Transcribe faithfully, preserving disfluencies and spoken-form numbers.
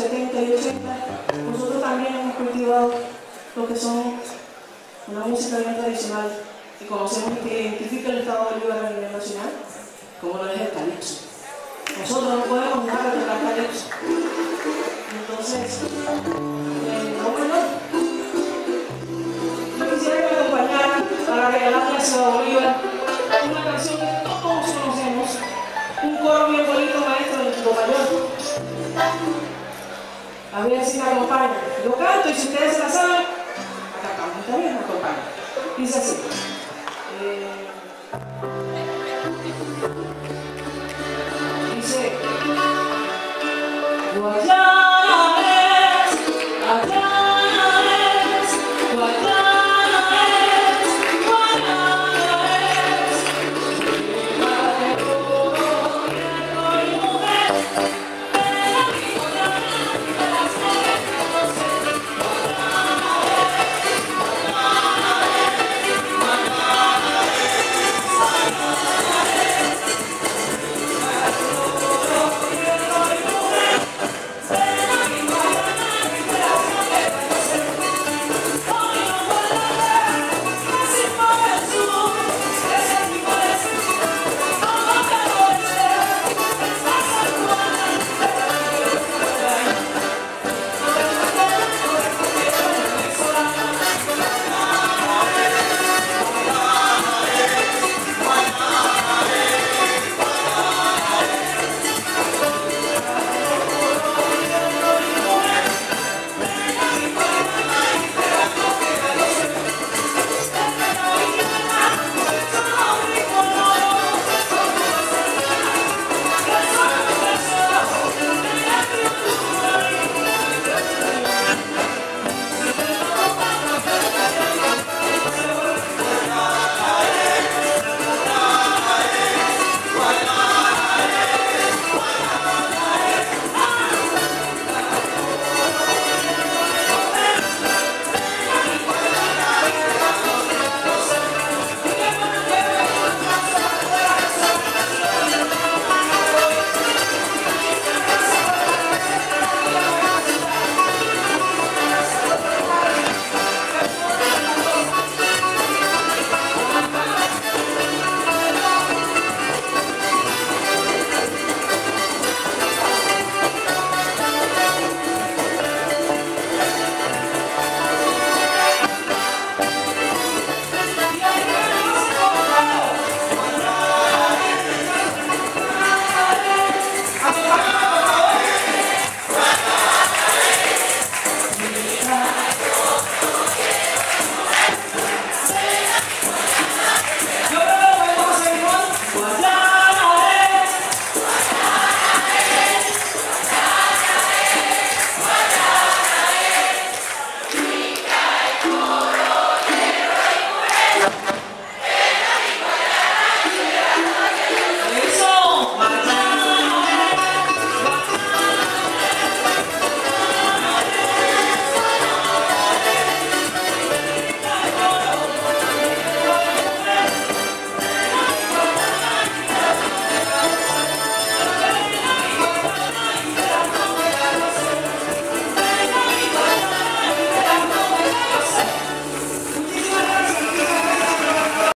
setenta y ochenta, nosotros también hemos cultivado lo que son una música bien tradicional que conocemos y que identifica el Estado Bolívar a nivel nacional, como lo es el calipso. Nosotros no podemos dejar de tocar calipso. Entonces, eh, no, bueno, yo quisiera que me acompañaran para regalarle a Ciudad Bolívar una canción que todos conocemos, un coro bien bonito, maestro del Chico Mayor. A ver si me acompañan. Yo canto y si ustedes se la saben, acá cantamos. Está bien, me acompañan. Dice así. Eh...